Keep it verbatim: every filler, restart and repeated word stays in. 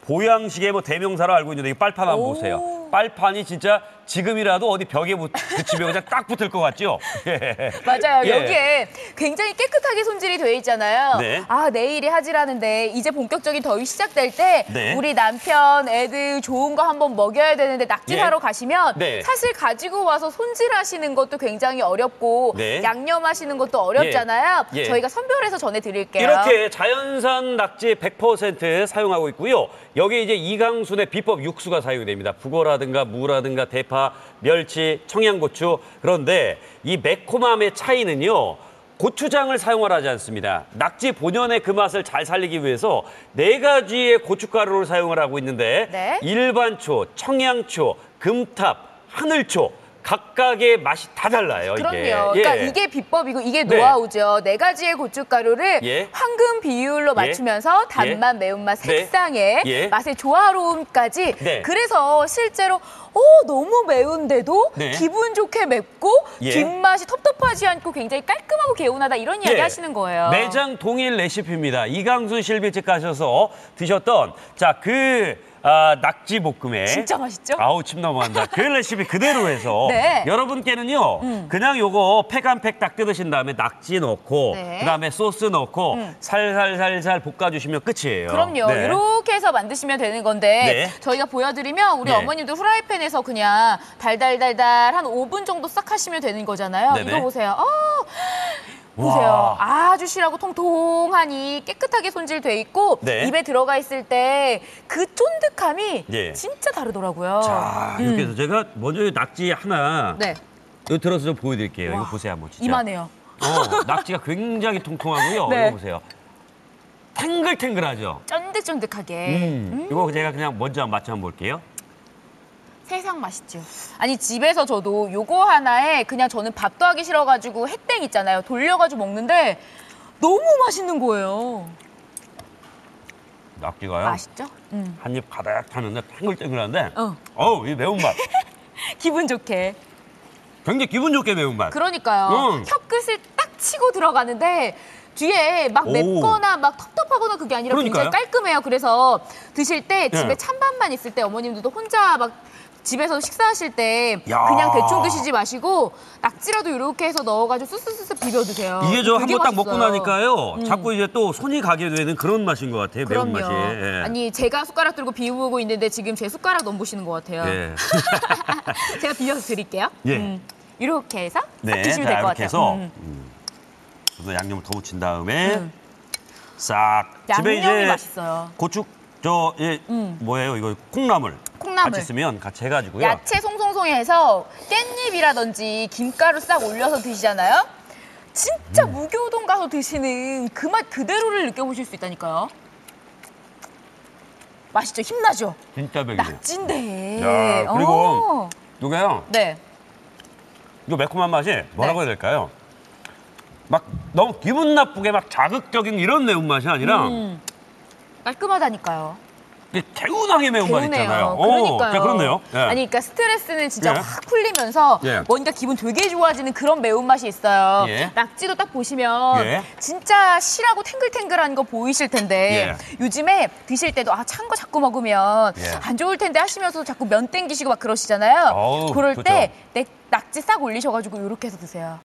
보양식의 뭐 대명사로 알고 있는데 이 빨판 한번 보세요. 빨판이 진짜 지금이라도 어디 벽에 붙이면 그냥 딱 붙을 것 같죠? 예. 맞아요. 예. 여기에 굉장히 깨끗하게 손질이 돼 있잖아요. 네. 아, 내일이 하지라는데 이제 본격적인 더위 시작될 때 네. 우리 남편, 애들 좋은 거 한번 먹여야 되는데 낙지 예. 사러 가시면 네. 사실 가지고 와서 손질하시는 것도 굉장히 어렵고 네. 양념하시는 것도 어렵잖아요. 예. 예. 저희가 선별해서 전해드릴게요. 이렇게 자연산 낙지 백 퍼센트 사용하고 있고요. 여기에 이제 이강순의 비법 육수가 사용이 됩니다. 북어라든가 무라든가 대파, 멸치, 청양고추. 그런데 이 매콤함의 차이는요. 고추장을 사용을 하지 않습니다. 낙지 본연의 그 맛을 잘 살리기 위해서 네 가지의 고춧가루를 사용을 하고 있는데 네. 일반초, 청양초, 금탑, 하늘초. 각각의 맛이 다 달라요. 그럼요. 이게. 그러니까 예. 이게 비법이고 이게 네. 노하우죠. 네 가지의 고춧가루를 예. 황금 비율로 맞추면서 단맛, 매운맛, 네. 색상의 예. 맛의 조화로움까지. 네. 그래서 실제로 어, 너무 매운데도 네. 기분 좋게 맵고 예. 뒷맛이 텁텁하지 않고 굉장히 깔끔하고 개운하다 이런 이야기 예. 하시는 거예요. 매장 동일 레시피입니다. 이강순 실비집 가셔서 드셨던 자, 그 아, 낙지 볶음에 진짜 맛있죠? 아우 침 넘어간다. 그 레시피 그대로 해서 네. 여러분께는요. 음. 그냥 요거 팩 한 팩 딱 뜯으신 다음에 낙지 넣고 네. 그다음에 소스 넣고 음. 살살살살 볶아주시면 끝이에요. 그럼요. 네. 이렇게 해서 만드시면 되는 건데 네. 저희가 보여드리면 우리 네. 어머님들 후라이팬에서 그냥 달달달달 한 오 분 정도 싹 하시면 되는 거잖아요. 네네. 이거 보세요. 어, 보세요. 아주 실하고 통통하니 깨끗하게 손질돼 있고 네. 입에 들어가 있을 때 그 쫀득함이 예. 진짜 다르더라고요. 자, 이렇게 해서 제가 먼저 이 낙지 하나 음. 네. 여기 들어서 좀 보여드릴게요. 와, 이거 보세요 한번 진짜. 이만해요. 어, 낙지가 굉장히 통통하고요. 네. 이거 보세요. 탱글탱글하죠. 쫀득쫀득하게. 음, 이거 제가 그냥 먼저 한번 맛 좀 볼게요. 세상 맛있죠. 아니 집에서 저도 요거 하나에 그냥 저는 밥도 하기 싫어가지고 햇땡 있잖아요. 돌려가지고 먹는데 너무 맛있는 거예요. 낙지가요. 맛있죠? 음. 한 입 가득 타는데 탱글탱글한데 어. 어우, 이 매운맛. 기분 좋게. 굉장히 기분 좋게 매운맛. 그러니까요. 음. 혀끝을 딱 치고 들어가는데 뒤에 막 오. 맵거나 막 텁텁하거나 그게 아니라 그러니까요. 굉장히 깔끔해요. 그래서 드실 때 집에 예. 찬밥만 있을 때 어머님들도 혼자 막 집에서 식사하실 때 야. 그냥 대충 드시지 마시고 낙지라도 이렇게 해서 넣어가지고 쑥쑥쑥 비벼 드세요. 이게 저 한 되게 번 딱 먹고 맛있어요. 나니까요. 음. 자꾸 이제 또 손이 가게 되는 그런 맛인 것 같아요. 그럼요. 매운맛이. 예. 아니 제가 숟가락 들고 비우고 있는데 지금 제 숟가락 넘보시는 것 같아요. 예. 제가 비벼서 드릴게요. 예. 음, 이렇게 해서 싹 네, 드시면 자, 될 것 이렇게 같아요. 해서 음. 음. 그래서 양념을 더 묻힌 다음에 음. 싹 집에 양념이 이제 맛있어요. 고추 저 예, 음. 뭐예요? 이거 콩나물. 콩나물. 같이 쓰면 같이 해가지고요. 야채 송송송해서 깻잎이라든지 김가루 싹 올려서 드시잖아요. 진짜 음. 무교동 가서 드시는 그 맛 그대로를 느껴보실 수 있다니까요. 맛있죠? 힘나죠? 진짜 백이에요. 낙지인데. 야, 그리고 어. 이게요. 네. 이 매콤한 맛이 뭐라고 네. 해야 될까요? 막 너무 기분 나쁘게 막 자극적인 이런 매운맛이 아니라 음. 깔끔하다니까요. 이게 개운하게 매운맛 개운해요. 있잖아요. 그러니까요. 자, 그렇네요. 예. 아니, 그러니까 스트레스는 진짜 예. 확 풀리면서 예. 뭔가 기분 되게 좋아지는 그런 매운맛이 있어요. 예. 낙지도 딱 보시면 예. 진짜 실하고 탱글탱글한 거 보이실 텐데 요즘에 드실 때도 아, 찬 거 자꾸 먹으면 예. 안 좋을 텐데 하시면서 자꾸 면 땡기시고 막 그러시잖아요. 어우, 그럴 좋죠. 때 내- 낙지 싹 올리셔가지고 이렇게 해서 드세요.